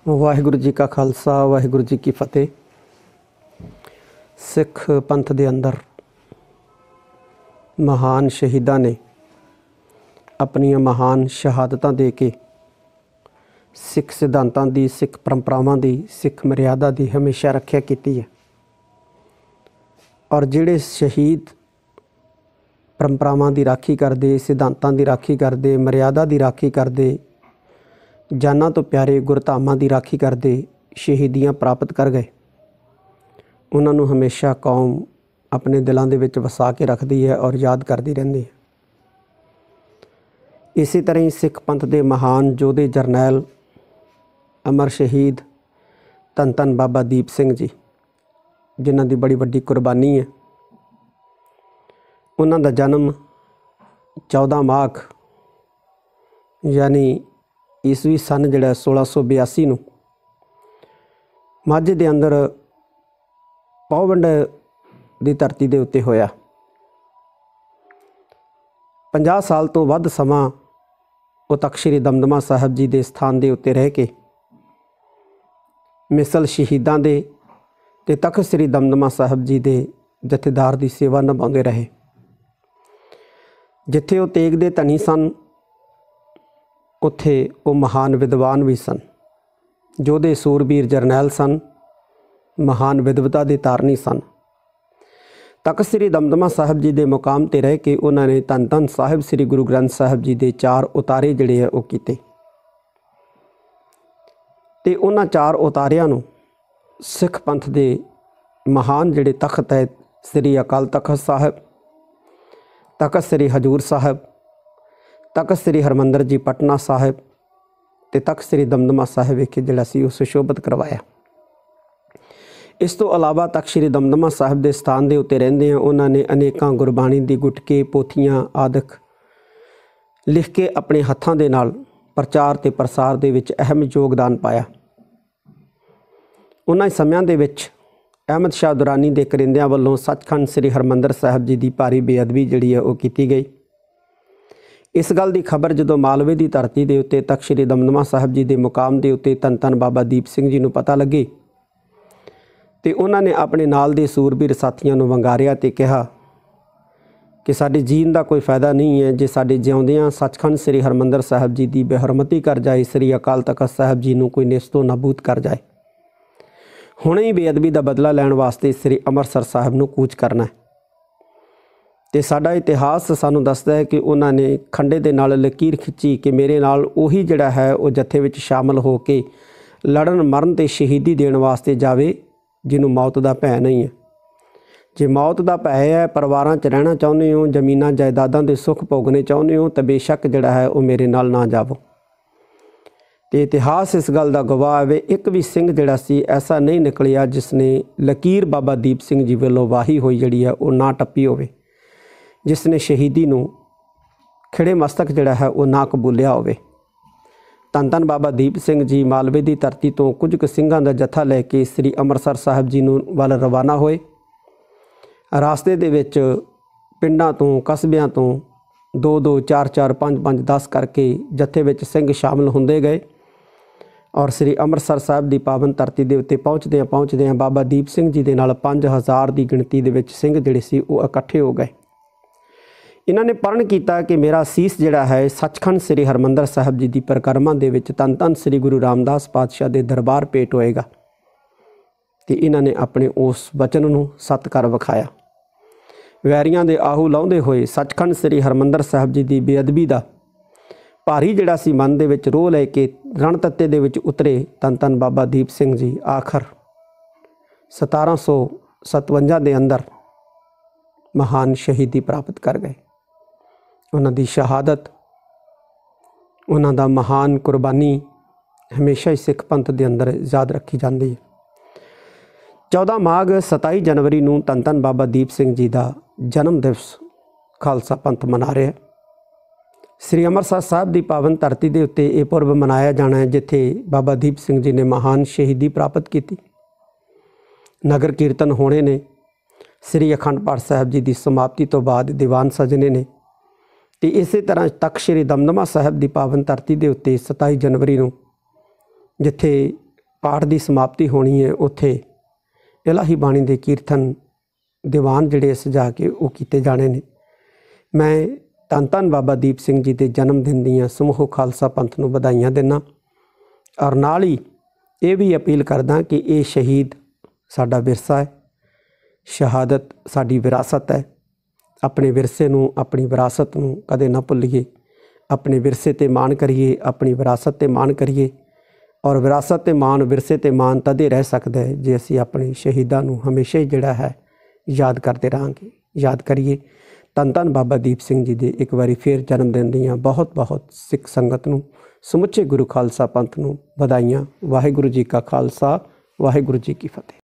वाहिगुरू जी का खालसा वाहिगुरू जी की फतेह। सिख पंथ के अंदर महान शहीदा ने अपनियां महान शहादतां दे के सिख सिद्धांतां दी, सिख परंपरावां दी, सिख मर्यादा दी हमेशा रखिया की है। और जिहड़े शहीद परंपरावां दी राखी करदे, सिद्धांतां दी राखी करदे, मर्यादा दी राखी करदे, जाना तो प्यारे गुरधामां दी राखी करदे शहीदियां प्राप्त कर गए, उन्होंने हमेशा कौम अपने दिलों के विच वसा के रखती है और याद करती रहती है। इसी तरह ही सिख पंथ के महान योधे जरनैल अमर शहीद धन धन बाबा दीप सिंह जी, जिन्हां दी बड़ी वड्डी कुर्बानी है। उन्हां दा जन्म 14 माघ यानी ईसवी सन जिहड़ा 1682 नूं माझे दे अंदर पौवंड की धरती के उत्ते होया। 50 साल तो वध समा वो तख्त श्री दमदमा साहब जी के स्थान के उत्ते रह के मिसल शहीदां दे ते तख्त श्री दमदमा साहब जी के जथेदार की सेवा निभाते रहे। जिथे वो तेग दे धनी सन, उत्थे वो महान विद्वान भी सन, योधे सूरबीर जरनैल सन, महान विद्वता के तारनी सन। तख्त श्री दमदमा साहब जी के मुकाम पर रह के उन्होंने धन धन साहिब श्री गुरु ग्रंथ साहब जी के 4 उतारे जिहड़े है वो कीते ते उन्हां 4 उतारियां नूं सिख पंथ के महान जिहड़े तख्त है श्री अकाल तख्त साहब, तख्त श्री हजूर साहब, तख्त श्री हरमंदर जी पटना साहिब ते तख्त श्री दमदमा साहिब विखे जिहड़ा सी सुशोभित करवाया। इस तो अलावा तख्त श्री दमदमा साहिब के स्थान के उत्ते रहिंदे उन्होंने अनेकां गुरबाणी दी गुटके पोथियां आदि लिख के अपने हत्थां दे नाल प्रचार ते प्रसार दे विच अहम योगदान पाया। उन्हां समयां दे विच अहमद शाह दुरानी के करिंदियां वल्लों सचखंड श्री हरमंदर साहब जी की भारी बेअदबी जिहड़ी है वो कीती गई। इस गल की खबर जो मालवे की धरती के उत्ते तख्त श्री दमदमा साहब जी के मुकाम के उत्ते धन धन बाबा दीप सिंह जी नूं पता लगी तो उन्होंने अपने नाल दे सूरबीर साथियों नूं वंगारिया ते कहा कि साडे जीण का कोई फायदा नहीं है जे साडे जिउंदियां सचखंड श्री हरमंदर साहब जी की बेहरमती कर जाए, श्री अकाल तख्त साहब जी नूं कोई नेस्तो नाबूद कर जाए। हुणे ही बेअदबी का बदला लैण वास्ते श्री अमृतसर साहब नूं कूच करना है। तो साडा इतिहास सानूं दसदा है कि उन्होंने खंडे दे नाल लकीर खिंची कि मेरे नाल उही जिहड़ा है वो जत्थे विच शामिल हो के लड़न मरण ते शहीदी देण वास्ते जावे जिन्हों मौत का भै नहीं है। जे मौत का भै है, परिवारां च रहना चाहुंदे हो, जमीनां जायदादां दे सुख भोगने चाहुंदे हो, तो बेशक जिहड़ा है वो मेरे नाल ना जावो। तो इतिहास इस गल का गवाह है। एक भी सिंह जिहड़ा सी ऐसा नहीं निकलिया जिसने लकीर बाबा दीप सिंह जी वालों वाही हुई जिहड़ी है वो ना टप्पी होवे, जिसने शहीदी नूं खिड़े मस्तक जिहड़ा है वो ना कबूलिया होवे। धन धन बाबा दीप सिंह जी मालवे की धरती तो कुछ कुछ सिंघां दा जत्था लैके श्री अमृतसर साहब जी नूं वल रवाना होए। रास्ते दे विच पिंडां तो कस्बियां तो 2-2 4-4 5-5 10 करके जत्थे विच सिंह शामिल हुंदे गए और श्री अमृतसर साहब की पावन धरती के उत्ते पहुँचदियां बाबा दीप सिंह जी दे नाल 5000 की गिणती दे विच सिंह जिहड़े सी वो इकट्ठे हो गए। इन्होंने प्रण किया कि मेरा सीस जिहड़ा है सचखंड श्री हरमंदर साहब जी की परिक्रमा दे विच धन धन श्री गुरु रामदास पातशाह के दरबार भेट होएगा। तो इन्होंने अपने उस वचन नूं सत कर विखाया। वैरियां दे आहू लाउंदे होए सचखंड श्री हरमंदर साहब जी की बेअदबी का भारी जिहड़ा सी मन दे विच रोह लैके रणतत्ते दे विच उतरे धन धन बाबा दीप सिंह जी आखिर 1757 के अंदर महान शहीदी प्राप्त कर गए। उन्हां दी शहादत, उन्हां दा महान कुर्बानी हमेशा ही सिख पंथ के अंदर याद रखी जाती है। 14 माघ 27 जनवरी नूं धन धन बाबा दीप सिंह जी का जन्म दिवस खालसा पंथ मना रहा है। श्री अमृतसर साहब की पावन धरती के उत्ते यह पुरब मनाया जाना है जिथे बाबा दीप सिंह जी ने महान शहीदी प्राप्त की। नगर कीर्तन होने ने, श्री अखंड पाठ साहब जी की समाप्ति तो बाद दीवान सजने ने तो इस तरह तख्त श्री दमदमा साहब की पावन धरती के उत्ते 27 जनवरी नूं जिथे ਪਾਠ ਦੀ ਸਮਾਪਤੀ ਹੋਣੀ ਹੈ ਉੱਥੇ ਇਲਾਹੀ ਬਾਣੀ ਦੇ ਕੀਰਤਨ ਦੀਵਾਨ ਜਿਹੜੇ ਸਜਾ ਕੇ ਉਹ ਕੀਤੇ ਜਾਣੇ ਨੇ। ਮੈਂ ਧੰਨ ਧੰਨ ਬਾਬਾ ਦੀਪ ਸਿੰਘ ਜੀ ਦੇ ਜਨਮ ਦਿਨ ਦੀਆਂ ਸਮੂਹ ਖਾਲਸਾ ਪੰਥ ਨੂੰ ਵਧਾਈਆਂ ਦਿੰਦਾ ਔਰ ਨਾਲ ਹੀ ਇਹ ਵੀ ਅਪੀਲ ਕਰਦਾ ਕਿ ਇਹ ਸ਼ਹੀਦ ਸਾਡਾ ਵਿਰਸਾ ਹੈ, ਸ਼ਹਾਦਤ ਸਾਡੀ ਵਿਰਾਸਤ ਹੈ। ਆਪਣੇ ਵਿਰਸੇ ਨੂੰ, ਆਪਣੀ ਵਿਰਾਸਤ ਨੂੰ ਕਦੇ ਨਾ ਭੁੱਲੀਏ। ਆਪਣੇ ਵਿਰਸੇ ਤੇ ਮਾਣ ਕਰੀਏ, ਆਪਣੀ ਵਿਰਾਸਤ ਤੇ ਮਾਣ ਕਰੀਏ। ਔਰ ਵਿਰਾਸਤ ਤੇ ਮਾਣ, ਵਿਰਸੇ ਤੇ ਮਾਣ ਤਦੇ ਰਹਿ ਸਕਦਾ ਹੈ ਜੇ ਅਸੀਂ ਆਪਣੇ ਸ਼ਹੀਦਾਂ ਨੂੰ ਹਮੇਸ਼ਾ ਹੀ ਜਿਹੜਾ ਹੈ ਯਾਦ ਕਰਦੇ ਰਹਾਂਗੇ। ਯਾਦ ਕਰੀਏ। ਧੰਨ ਧੰਨ ਬਾਬਾ ਦੀਪ ਸਿੰਘ ਜੀ ਦੇ ਇੱਕ ਵਾਰੀ ਫੇਰ ਜਨਮ ਦਿਨ ਦੀਆਂ ਬਹੁਤ ਬਹੁਤ ਸਿੱਖ ਸੰਗਤ ਨੂੰ, ਸਮੁੱਚੇ ਗੁਰੂ ਖਾਲਸਾ ਪੰਥ ਨੂੰ ਵਧਾਈਆਂ। ਵਾਹਿਗੁਰੂ ਜੀ ਕਾ ਖਾਲਸਾ, ਵਾਹਿਗੁਰੂ ਜੀ ਕੀ ਫਤਿਹ।